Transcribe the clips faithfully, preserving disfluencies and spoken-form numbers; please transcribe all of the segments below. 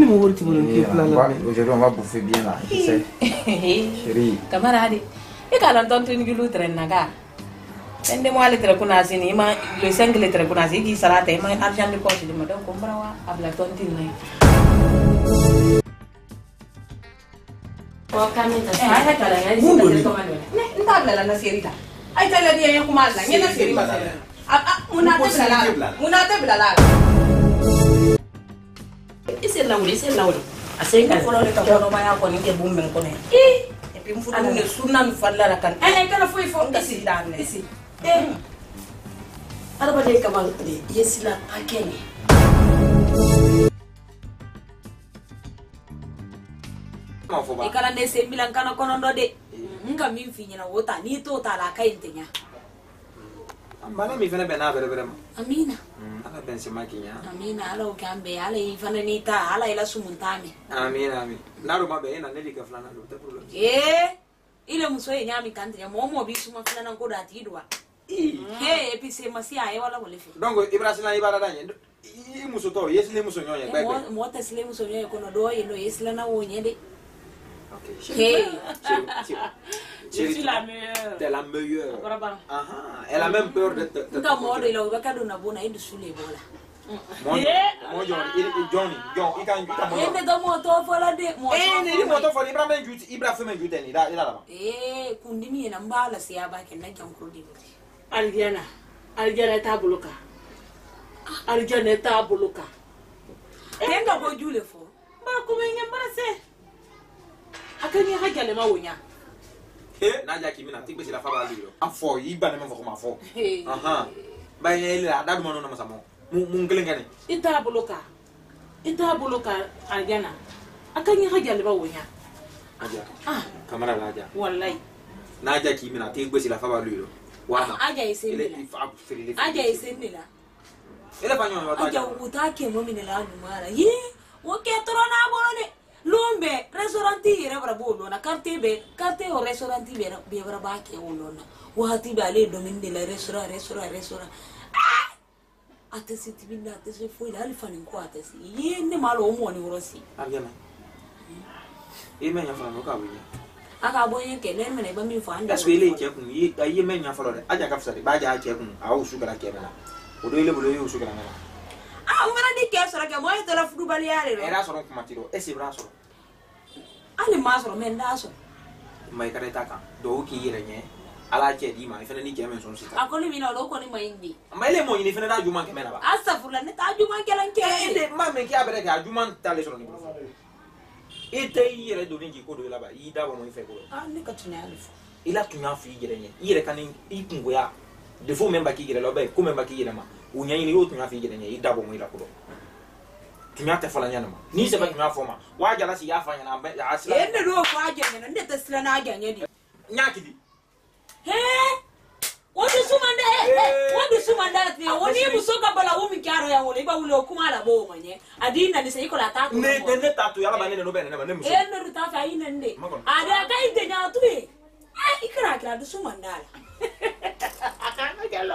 mon petit bonhomme qui est là. Aujourd'hui, on va bouffer bien là. Tu sais. Chérie. Camarade. Et quand on entend une gueule traîne naga. Ende mo ale tre kuna sini ma le cinq le tre kuna sini sara te ma argent de poche de madame compra wa abla tonti nai. Ko kamita. Eh ai kala ya ni ta tomando. Ne ntabla la nasirita. Ai tala dia ya kuma la ni nasiri ma. Ah ah munate blala. Munate blala. Ese lauli, ese lauli. Asenga Folo le takono ba ya ko ni ke bumbe ko ne. Eh e pi mfu ne sunna mi falla la kan. Eh kana foi fo kasi dan ne. isi. Eh. Araba de kamal de yesila akene. E kala ne se milan kana kono ndo de. Nga mi finyina wota ni to ta la kai ntenya. Mana mi fana bena bere bere ma. Amina. Ala ben se makinya. Amina ala o kambe ala ifana ni ta ala ila sumuntame. Amin amin. Na ro ma be na neli ka flana lo ta problem. Eh. Ile muso ye nyami kante ya momo bi suma flana ko da tidwa. Eh epi se masia e wala wole fi. Donc Ibrahima ibara danye. I muso to yesile muso nyonya bebe. Mo mo ta sile muso nyonya kono do ye no yesila na wonye de. OK. Hey. Je suis la meilleure. T'es la meilleure. Ah ah. Elle a même peur de te. Nga mo do ila ubaka do na bona indu sule bola. Mo mo Johnny, il Johnny, John, il kan il kan mo. Eh do mo to fola de mo. Eh ni mo to fola Ibrahima juti Ibrahima juti ni da ila la. Eh kundi mi na mbala siya ba ken na jam krodi. Algiana. Algiana ta buluka. Algiana ta buluka. Tenga ko jule fo. Ba ko men ngambara se. Akani hajale mawonya. Eh na ja kimi na tikbe sila fa ba liro. Afo yi ba na me fo ma fo. Aha. Ba ye ila da dum no na masamo. Mu mu ngelengane. Ita buluka. Ita buluka Algiana. Akani hajale mawonya. Aja. Ah, Kamara la aja. wallahi. Na ja kimi na tikbe sila fa ba liro. Wana. Aja isemila. Aja isemila. Ele fa nyo wa Aja utake mo minela numara. Ye, wo ke toro na bolone. Lumbe restauranti yere bara bolo na carte be carte o restauranti be be bara ba ke wolona. Wo hati ba le domin de la restaurant restaurant restaurant. Ate siti binda ate se foi la alfani ko ate si. Ye ne malo mo ni worosi. Argana. E me nya fa no ka wi. Aka boye ke le mene ba mi fa anda. Parce que ele ke kun yi ayi me nya fa lo de. Aja ka fsa de ba ja ke kun a o su gara ke na. O do ile bolo yo su gara na. Ah, ngara di ke sora ke mo e tela fudu bali yare ro. Era soro kuma tiro. E se bra soro. Ali ma soro men da so. Mai kare ta kan. Do ki yire nye. Ala ke di ma ifena ni ke men son sita. Akoni mi na lo ko ni ma indi. Ma ile mo ni ifena da juma ke mena ba. Asafula ne ta juma ke lan ke. Ele ma me ki abere ke juma ta le soro ni. Ite yire do ni ko do la ba. Yi da bo mo ife ko. Ah, ni ka tunya alifu. Ila tunya fi yire nye. Yire kan i kungo ya. De fo memba ki yire lo ba ko memba ki yire ma. Unya ni yo tunya fi yire nye. I da bo mo ila ko do. Tunya te fola nyana ma. Ni se ba tunya fo ma. Wa jala si ya fa nyana ba ya asila. Ende do ko aje nyana nde te sila na aje nyedi. Nyaki di. He? Wodi sumanda eh wodi sumanda ti woni musoka bala umi kyaro ya wole ba wule okuma la bo manye. Adina ni se iko la ta ko. Ne ne ne tatu ya ba ne no be ne ma ne muso. Ende ru ta fa ina nde. Ada ka inde nya tu e. Ah ikra kra du sumanda la. Akana galo.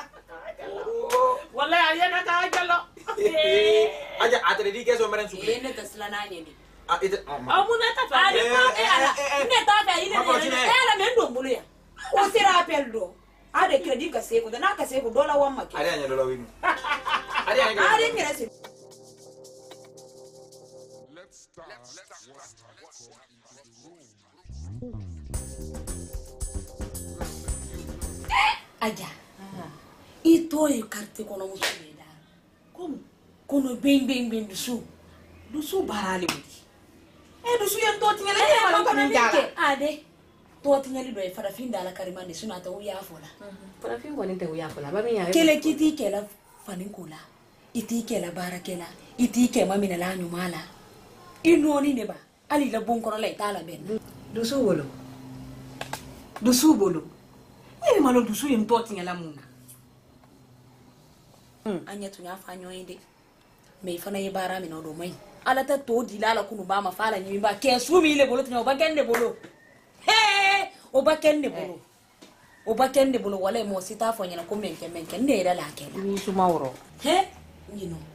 Wallahi ayana ka galo. Aja atre di ke so meren sukle. Ende te sila na aje ni. Ah ite Amuna ta fa. Ade ko e ala. Ne ta fa ina ne. E ala men do mbulu ya. O sira apel do. Ade credit ka se ko na ka se ko dola wa make. Ade anya dola winu. Ade anya. Ade ngere se. Let's start. Aja. Ito e carte kono musida. Como? Kono bem bem bem dusu. Dusu barale wudi. E dusu yan to tingale e ma ko ndala. Ade. To tingale do e fara finda la karimande suna ta uya fola. Para fin ko nte uya fola ba mi ya. Kele kiti kela fanin kula. Iti kela barakela. Iti ke mamina la nyumala. Inoni ne ba. Ali la bon kono la itala ben. Dusu wolo. Dusu bolo. E malo dusu yan to tingala muna. Anya tunya fanyo inde me fana yi bara mi no do mai ala ta to dilala kunu ba ma fala nyi ba ke su mi le bolo tunya ba kende bolo he o ba kende bolo o ba kende bolo wala mo sita fo nyana ko menke menke ne ira la kela Ni su mawro. he you know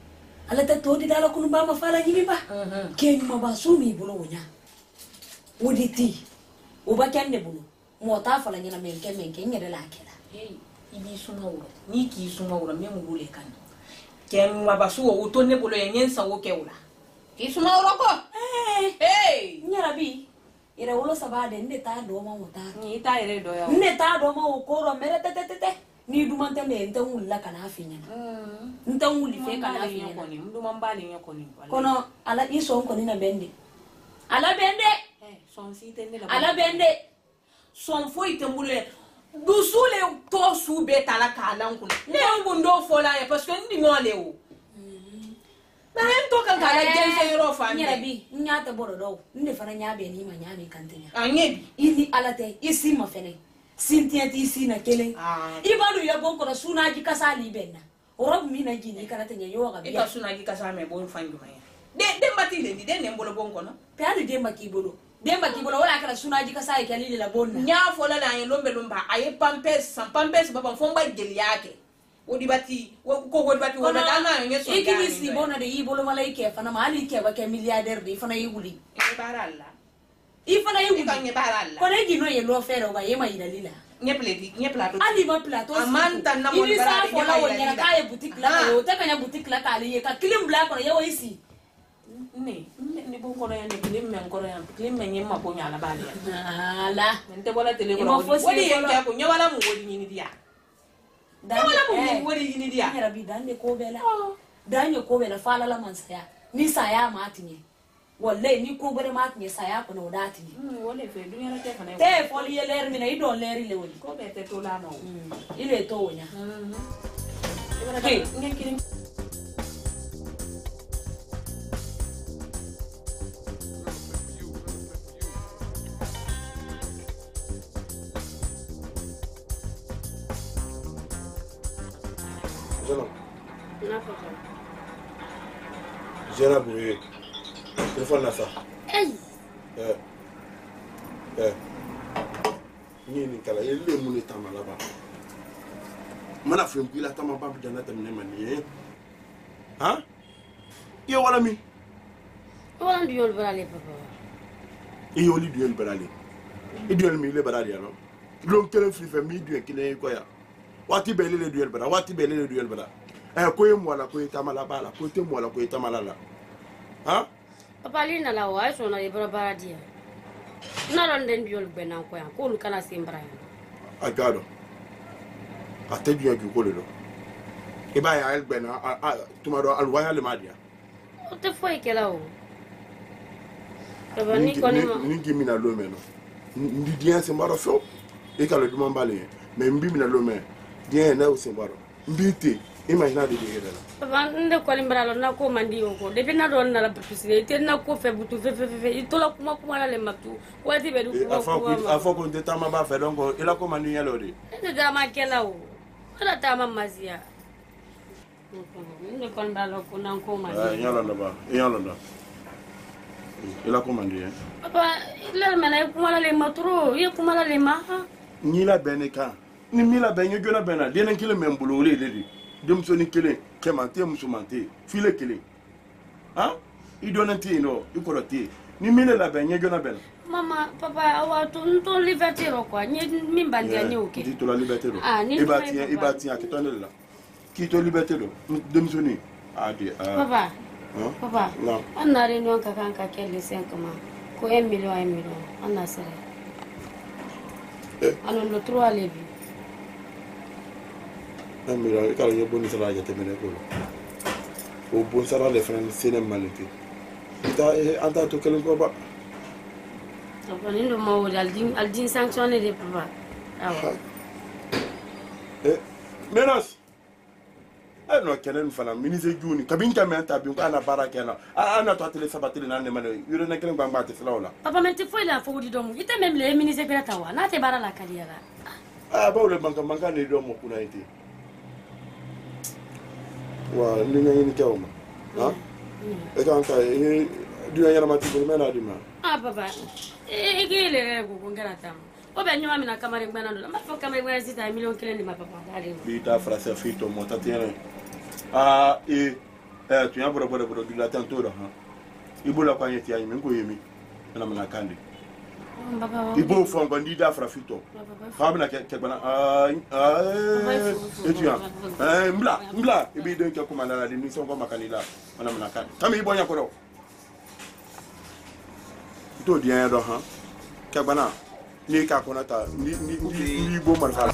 ala ta to di dala kunu ba ma fala nyimi ba ken ma ba su mi bulo nya woditi o ba kan ne bulo mo ta fala nyina men ke men ke nyere la kela hey ibi suma wuro ni ki suma wuro me mu bule kan ken ma ba su o to ne bulo yen sa wo ke wula ki suma wuro ko eh hey nyara bi ira wolo sabade ne ta do ma mo ta ni ta ire do ya ne ta do ma o ko ro mere te te te ni dumante ne ntan wulla kana afinya mm ntan wuli fe kana afinya ko ni mdu mambali nyako ni kono ala iso ko ni na bende ala bende eh son si tende la ala bende son fo itembule dusule to su be tala kala nkuna ne ngundo fola ya parce que ndi ngole o ba en to kan kala jense yoro fa nyara bi nyata boro do ndi fana nyabe ni ma nyabe kantenya anyebi ili ala te isi ma fene sintiati isi na kele ah ibadu ya bonko na suna ji kasali benna orob mi na jini kana tenya yo ga e biya ka suna gi kasa me bon fandu maya de de matile ndi de ne mbolo bonko no pe adu de makibolo de makibolo wala kana suna ji kasali kele la bonna nya fola na yin lombe lomba aye pampes sam pampes baba fomba geli yake wodi bati ko wodi bati wala dana yin so ikini si bona de ibolo malaike fana mali ke ba ke milliardaire de fana yuli e baralla ifana yuli kan ye baralla ko ne gino ye lo fero ba ye ma idalila nyeple di nyeplato ali ma plateau amanta na mo ili sa baralla fola wonya ka ye boutique la yo te kanya boutique la ka ali ka kilim bla ko ye wo isi ne ni bon ko ya ne kilim men ko ya kilim men yemma ko nyala bali ala nte bola tele ko wodi yen ka ko nyawala mu wodi ni dia nyawala mu wodi ni dia ya rabbi dan ne ko bela dan ne ko bela fala la man saya ni saya ma tinye wallahi ni ko bare ma tinye saya ko no da tinye mm wole fe dunya la te kana te foli ye ler mi na ido leri le woni ko be te to la no ile to wonya mm ibara ke ngen kilim Jera boué. Téléphone là ça. Hey. Eh. Eh. Ni ni kala yelle mun ni tama là bas. Mana fem bi la tama ba bi jana tam ne mani. Hein? Yo wala mi. Wala du yol barale papa. E yo li duel barale. E duel mi le barale alors. Lom kele fi fe mi duel kile ko ya. Wati bele le duel bara, wati bele le duel bara. Eh ko ye mo la ko tama la bala, ko te mo la ko tama la la. Hein? Papa lina la wa so na le bara dia. Na ron den duel bena ko ya, ko lu kana sembra ya. Agado. Ate duel ki ko le do. E ba ya el bena a tumado al waya le madia. O te foi que la o. Papa ni ko ni ma. Ni gimi na lo me no. Ndi dia se maro fo. E ka le duma mbale. Me mbi mi na lo me. Dia na o se maro. Mbite. Imagina de dire là. Papa nde ko limbra lo na ko mandi ko. Depuis na don na la publicité, te na ko fe butu fe fe fe. Ito la kuma kuma la le matu. Wati be du ko. Afa ko afa ko de tama ba fe donc il a ko mandi yalo de. Nde da ma kela o. Ala ta ma mazia. Nde ko limbra lo ko na ko mandi. Ah yalo da ba. Yalo da. Il a ko mandi hein. Papa le mena kuma la le matro, ye kuma la le ma. Ni la beneka. Ni mi la benye gona bena. Denen kile membulu le le. Demsoni kele kemante musumante file kele ah i donati no i koroti ni mine la benye gona bena Mama papa awa to to liberté ro kwa nye mi bandia ni oke di to la liberté ro ah ni ibati ibati akitone la ki to liberté ro demsoni ah di ah papa papa non anna réunion ka kan ka kelle cinq mois ko un million un million anna sere alors le trois lebi un million il y a bon sara jate mene ko o bon sara le fran sene maliki ita anta to kelen ko ba to bani ndo mo dal din al din sanctionné de papa awa eh menos eh no kelen fana ministre juni kabin ka men tabi ko ana baraka na ana to tele sabatele na ne mane yure na kelen bamba te sala wala papa men te foi la fo di domu ite même le ministre pera tawa na te bara la kaliera ah ba le banka banka ne do mo kuna ite wa ni nga ni kaw ma ha e kan ka e du ya ma ti ko mena di ma ah papa e ke le ko ngara tam o be nyoma mina kamare ngana ndo ma fo kamare ngana sita million kelen di ma papa dali bi ta frase fito mo ta tiene ah e eh tu ya bora bora bora du la tanto ha ibola kwa yeti ayi mengo yemi na mana kande ibo fon ko ndi da fra fito fa bina ke ke bana ah ah etu ya eh mbla mbla ibi de ke kuma na ni son ko makanila na mana kande tami ibo nya ko do to dia do ha ke bana ni ka ko na ta ni ni ni ibo marfa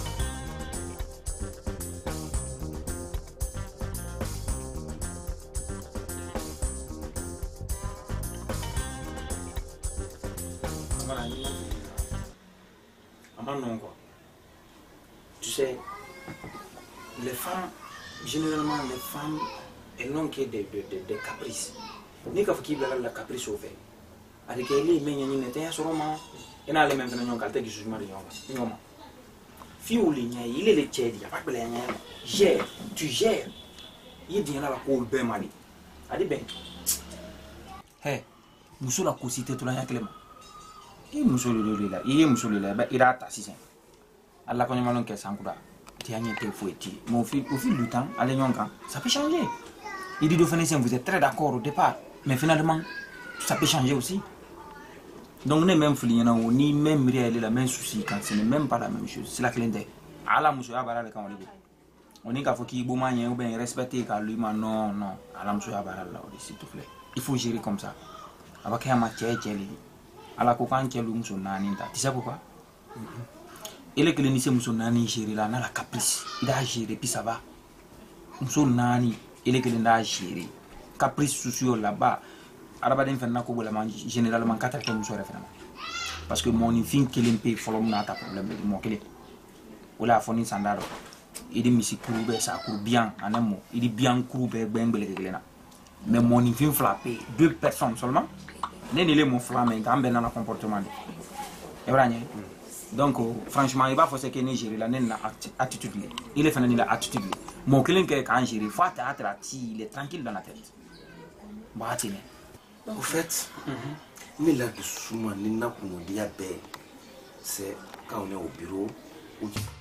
Non, quoi. Tu sais, les femmes, généralement les femmes, elles n'ont que des, des, des, des caprices. Ni ka faki bla la caprice au fait. Avec elle, mais il y a une sur roman, et n'a les mêmes que nous calter du jugement de Yoma. Yoma. Fiou ligna, il est le tiède, il n'y a pas de la gère, tu gères. Il dit là la cour ben mali. Adi ben. Hey, nous sommes la cosité tout la clément. Il muso le là il muso le là il a ta sisen alla ko nyama non ke sankura ti anya te foueti mon fils au fil du temps allez nyonka ça peut changer il dit de finir vous êtes très d'accord au départ mais finalement ça peut changer aussi donc ne même fili na ni même réel la même souci quand ce n'est même pas la même chose c'est la clientèle ala muso ya barale kan wali on est ka faut ki bo manye ou bien respecter ka lui ma non non ala muso ya barale là s'il te plaît il faut gérer comme ça avec un match tchéli ala ko kan kelu muso nani ta tu sais pourquoi il est que le lycée muso nani gérer là na la caprice il a géré puis ça va muso nani il est que le nda gérer caprice sociaux là-bas araba den fenna ko bola man généralement quatre temps muso référemment parce que mon fin kilim pe folom na ta problème mo kele wala foni sandaro il dit misi kurube ça cour bien en un mot il dit bien kurube bengbele kelena mais mon fin frappé deux personnes seulement neni le mon flamme gambe dans le comportement et voilà donc franchement il va faut que Nigeria la nena attitude il est fait la attitude mon client que quand gérer faut être il est tranquille dans la tête bah tiens au fait mais là de souvent ni na pour dire c'est quand on est au bureau